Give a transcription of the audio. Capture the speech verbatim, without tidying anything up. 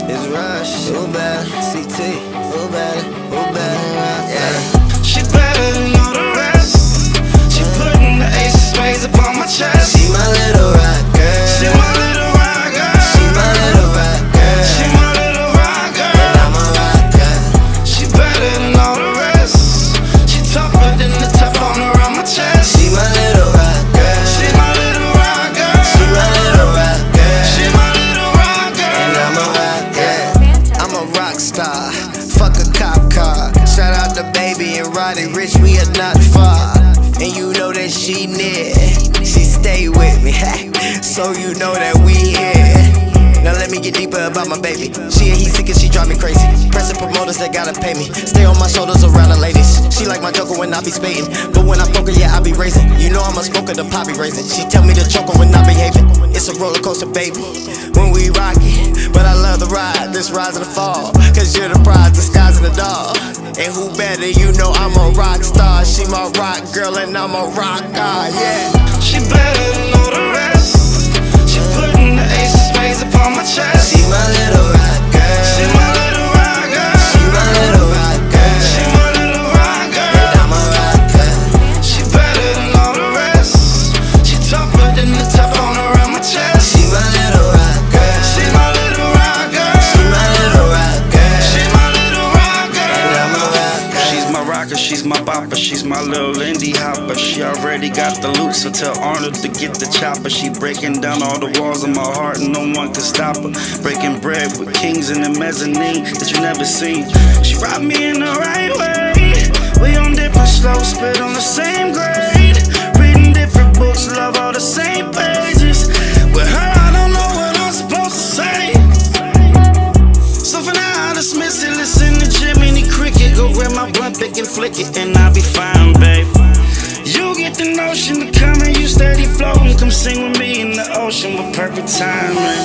It's Rush, who better? C T, who better? Who better? Yeah. She better than all the rest. She putting the ace of spades upon my chest. She my little rock girl. She my little rock girl. She my little rock girl. She my little rock girl. And I'm a rock girl. She better than all the rest. She tougher than the Teflon around my chest. She my little rock girl. She my little rock girl. She my little rock girl. She my little rock girl. And I'm a rock girl. I'm a rock star. Fuck a cop car. Shout out to Baby and Roddy Rich, we are not far. And you know that she near. She stay with me, so you know that we here. Now let me get deeper about my baby. She a heat sick and she drive me crazy. Pressing promoters that gotta pay me. Stay on my shoulders around the ladies. She like my joker when I be spading, but when I poker, yeah, I be raising. You know I'm a smoker, the pop be raising. She tell me to choke her when I behaving. It's a roller coaster, baby, when we rock it. But I love the ride, this rise and the fall. Cause you're the prize, the sky's in the dog. And who better, you know I'm a rock star. She my rock girl and I'm a rock god, yeah. She better than all the rest. She putting the ace of spades upon my chest. She my little rock girl. She my little rock girl. She my little rock girl. She my little rock girl. And I'm a rock girl. She better than all the rest. She tougher than the Teflon around my chest. She my little rock girl. She my little rock girl. She my little rock girl. She my little rock girl. And I'm a rock girl. She's my rocker, she's my bopper, she's my little indie hopper. She already got the loot, so tell Arnold to get the chopper. She breaking down all the walls of my heart and no one can stop her. Breaking bread with kings in the mezzanine that you never seen. She robbed me in the right way. We on different slopes, spit on the same grade. Reading different books, love all the same pages. With her, I don't know what I'm supposed to say. So for now, I dismiss it. Listen to Jiminy Cricket. Go grab my blunt, pick and flick it, and I'll be fine, babe. You get the notion to come and you steady floating. Come sing with me in the ocean with perfect timing.